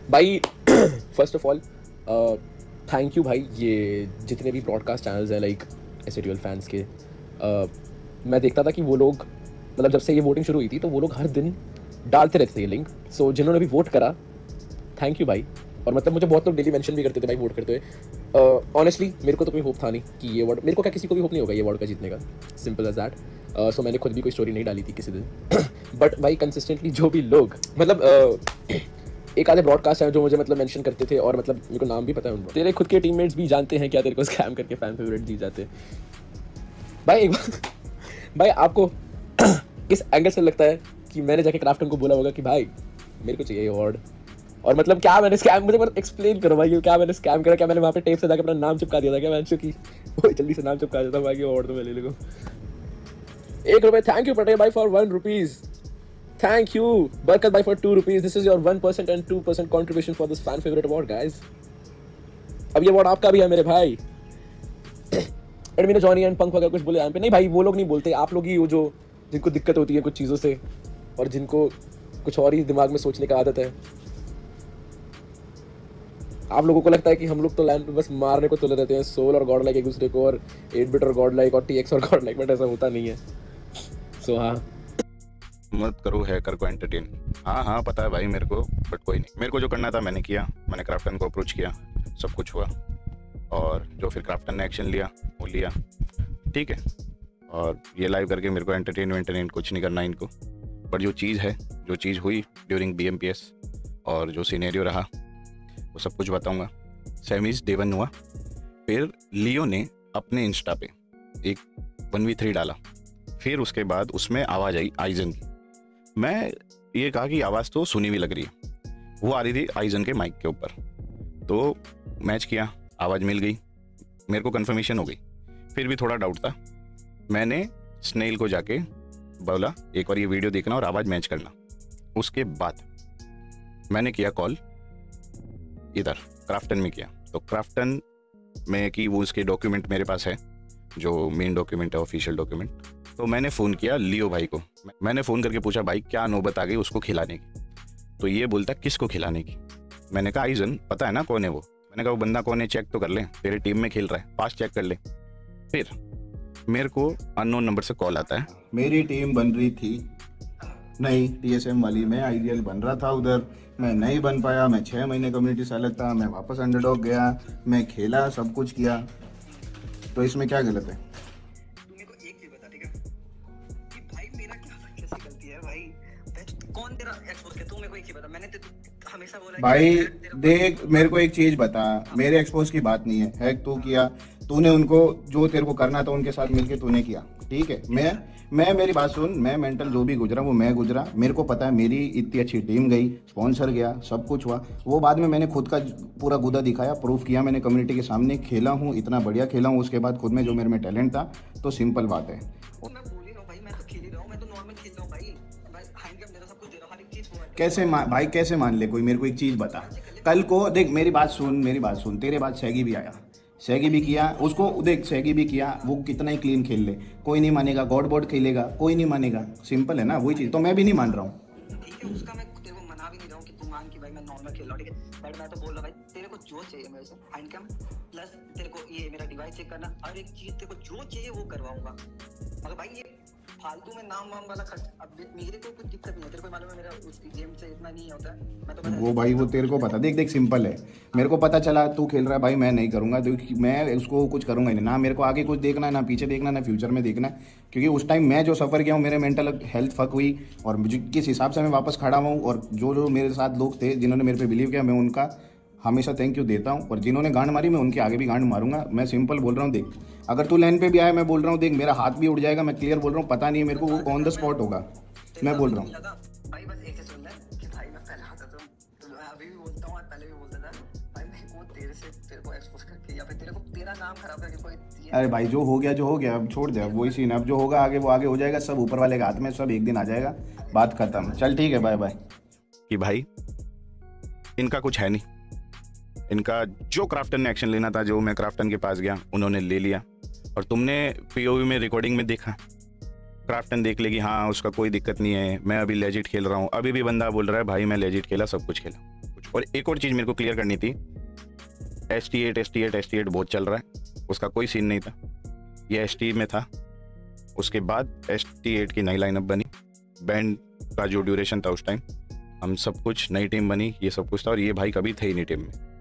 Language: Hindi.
भाई first of all thank you भाई, ये जितने भी ब्रॉडकास्ट चैनल्स हैं लाइक एसएटीएल फैंस के, मैं देखता था कि वो लोग मतलब जब से ये वोटिंग शुरू हुई थी तो वो लोग हर दिन डालते रहते थे ये लिंक। सो जिन्होंने भी वोट करा थैंक यू भाई। और मतलब मुझे बहुत लोग डेली मेंशन भी करते थे भाई वोट करते हुए। ऑनेस्टली मेरे को तो कोई होप था नहीं कि ये अवार्ड, मेरे को क्या किसी को भी होप नहीं होगा ये अवार्ड का जीतने का, सिंपल एज दैट। सो मैंने खुद भी कोई स्टोरी नहीं डाली थी किसी दिन बट भाई कंसिस्टेंटली जो भी लोग मतलब एक आधे ब्रॉडकास्ट हैं जो मुझे मतलब मेंशन करते थे और मतलब मेरे को नाम भी पता है उनका। तेरे खुद के टीममेट्स भी जानते हैं क्या तेरे को स्कैम करके फैन फेवरेट दी जाते भाई। एक बार भाई आपको किस एंगल से लगता है कि मैंने जाके क्राफ्टन को बोला होगा कि भाई मेरे को चाहिए अवार्ड, और मतलब क्या मैंने स्कैम, मुझे मतलब एक्सप्लेन करो भाई क्या मैंने स्कैम करा, क्या मैंने वहाँ पे टेप से जाकर अपना नाम चिपका दिया था क्या मैंने कि वो जल्दी से नाम चिपका देता भाई अवार्ड तो मैं ले लूँ। ₹1 थैंक यू पटेल भाई फॉर ₹1, थैंक यू बरकत भाई for ₹2। This is your 1% and 2% contribution for this fan favourite award guys. अब ये अवार्ड आपका भी है मेरे भाई। एडमिन जॉनी एंड पंख वगैरह कुछ बोले यहाँ पे नहीं भाई, वो लोग नहीं बोलते, आप लोग ही वो जो जिनको दिक्कत होती है कुछ चीज़ों से और जिनको कुछ और ही दिमाग में सोचने का आदत है। आप लोगों को लगता है कि हम लोग तो लैंड पे बस मारने को तुले रहते हैं, सोल और गॉड लाइक एक दूसरे को, और 8-बिट और गॉड लाइक और टीएक्स और गॉड लाइक, बट ऐसा होता नहीं है। सो हाँ मत करो हैकर को एंटरटेन। हाँ पता है भाई मेरे को, बट कोई नहीं, मेरे को जो करना था मैंने किया। मैंने क्राफ्टन को अप्रोच किया, सब कुछ हुआ, और जो फिर क्राफ्टन ने एक्शन लिया वो लिया, ठीक है। और ये लाइव करके मेरे को एंटरटेन कुछ नहीं करना इनको, बट जो चीज़ है, जो चीज़ हुई ड्यूरिंग BMPS और जो सीनेरियो रहा वो सब कुछ बताऊंगा। सेमीज डे 1 हुआ, फिर लियो ने अपने इंस्टा पे एक 1v3 डाला, फिर उसके बाद उसमें आवाज़ आई आइजन की। मैं ये कहा कि आवाज़ तो सुनी हुई लग रही है, वो आ रही थी आइजन के माइक के ऊपर, तो मैच किया, आवाज़ मिल गई, मेरे को कंफर्मेशन हो गई। फिर भी थोड़ा डाउट था, मैंने स्नेल को जाके बोला एक बार ये वीडियो देखना और आवाज़ मैच करना। उसके बाद मैंने किया कॉल इधर क्राफ्टन में किया, तो क्राफ्टन में कि वो उसके डॉक्यूमेंट मेरे पास है, जो मेन डॉक्यूमेंट है ऑफिशियल डॉक्यूमेंट। तो मैंने फ़ोन किया लियो भाई को, मैंने फ़ोन करके पूछा भाई क्या नौबत आ गई उसको खिलाने की। तो ये बोलता किसको खिलाने की। मैंने कहा आइजन, पता है ना कौन है वो। मैंने कहा वो बंदा कौन है चेक तो कर ले, तेरे टीम में खेल रहा है, पास चेक कर ले। फिर मेरे को अननोन नंबर से कॉल आता है। मेरी टीम बन रही थी नहीं TSM वाली, मैं आइडियल बन रहा था उधर, मैं नहीं बन पाया, मैं 6 महीने कम्युनिटी से अलग था, मैं वापस अंडरडॉग गया, मैं खेला, सब कुछ किया, तो इसमें क्या गलत है? तू मेरे को एक चीज बता, ठीक है, कि भाई मेरा क्या कैसी गलती है भाई? कौन तेरा एक्सपोज किया? तू मेरे को एक चीज बता, मैंने हमेशा बोला भाई देख, मेरे को एक चीज बता, मेरे एक्सपोज की बात नहीं है, हैक तू किया, तूने उनको जो तेरे को करना था उनके साथ मिलके तूने किया, ठीक है। मैं मेरी बात सुन, मैं मेंटल जो भी गुजरा वो मैं गुजरा, मेरे को पता है, मेरी इतनी अच्छी टीम गई, स्पॉन्सर गया, सब कुछ हुआ, वो बाद में मैंने खुद का पूरा गुदा दिखाया, प्रूफ किया मैंने कम्युनिटी के सामने, खेला हूँ, इतना बढ़िया खेला हूँ, उसके बाद खुद में जो मेरे में टैलेंट था, तो सिंपल बात है। मैं बोल ही रहा हूँ भाई, मैं तो खेल ही रहा हूँ, मैं तो नॉर्मल खेल रहा हूँ भाई, हैंडकम दे रहा, सब कुछ दे रहा हूँ, हर एक चीज हुआ है। कैसे भाई कैसे मान ले कोई? मेरे को एक चीज़ बता, कल को देख मेरी बात सुन, तेरे बाद सैगी भी आया, सैगी भी किया, उसको देख सैगी भी किया, वो कितना ही क्लीन खेल ले, कोई नहीं मानेगा, गॉड बोर्ड खेलेगा, कोई नहीं मानेगा, सिंपल है ना, वही चीज़ तो मैं भी नहीं मान रहा हूँ। ठीक है, उसका मैं तेरे को मना भी नहीं रहा हूँ कि तू मान कि भाई मैं नॉर्मल खेल रहा हूँ, ठीक है, बट मैं तो बोल रहा भाई तेरे को जो चाहिए मेरे से, हैंडकम प्लस तेरे को ये मेरा डिवाइस चेक करना, हर एक चीज तेरे को जो चाहिए वो करवाऊंगा, मगर भाई ये फालतू में नाम वाम वाला खर्च, अब मेरे को कोई दिक्कत नहीं है, तेरे को मालूम है मेरा उस गेम से इतना नहीं होता है, मैं तो वो भाई वो तेरे को पता, देख सिंपल है, मेरे को पता चला तू खेल रहा है भाई, मैं नहीं करूंगा, मैं उसको कुछ करूंगा ही नहीं, ना मेरे को आगे कुछ देखना है, ना पीछे देखना है, ना फ्यूचर में देखना है, क्योंकि उस टाइम मैं जो सफ़र किया हूँ, मेरे मेंटल हेल्थ फक हुई, और किस हिसाब से मैं वापस खड़ा हूँ, और जो मेरे साथ लोग थे जिन्होंने मेरे पे बिलीव किया, मैं उनका हमेशा थैंक यू देता हूँ, और जिन्होंने गांड मारी मैं उनके आगे भी गांड मारूंगा। मैं सिंपल बोल रहा हूँ, देख अगर तू लाइन पे भी आया, मैं बोल रहा हूँ, देख मेरा हाथ भी उड़ जाएगा, मैं क्लियर बोल रहा हूँ, पता नहीं है मेरे को, वो ऑन द स्पॉट होगा, मैं बोल रहा हूँ। भाई बस एक चीज सुन ले कि भाई मैं पहले आता था, तो मैं अभी भी बोलता हूँ और पहले भी बोलता था भाई, मेरे को तेरे को एक्सपोज करके या फिर तेरे को तेरा नाम खराब करके कोई। अरे भाई जो हो गया, अब छोड़ दे, अब वही सीन, अब जो होगा आगे वो आगे हो जाएगा, सब ऊपर वाले के हाथ में, सब एक दिन आ जाएगा, बात खत्म, चल ठीक है, बाय बाय। कि भाई इनका कुछ है नहीं, इनका जो क्राफ्टन ने एक्शन लेना था, जो मैं क्राफ्टन के पास गया उन्होंने ले लिया, और तुमने POV में रिकॉर्डिंग में देखा, क्राफ्टन देख लेगी हाँ उसका कोई दिक्कत नहीं है, मैं अभी लेजिट खेल रहा हूँ, अभी भी बंदा बोल रहा है भाई मैं लेजिट खेला, सब कुछ खेला, कुछ और एक और चीज़ मेरे को क्लियर करनी थी, ST8 बहुत चल रहा है, उसका कोई सीन नहीं था, ये ST में था। उसके बाद ST8 की नई लाइनअप बनी, बैंड का जो ड्यूरेशन था उस टाइम, हम सब कुछ नई टीम बनी, ये सब कुछ था, और ये भाई कभी थे ही नहीं टीम में।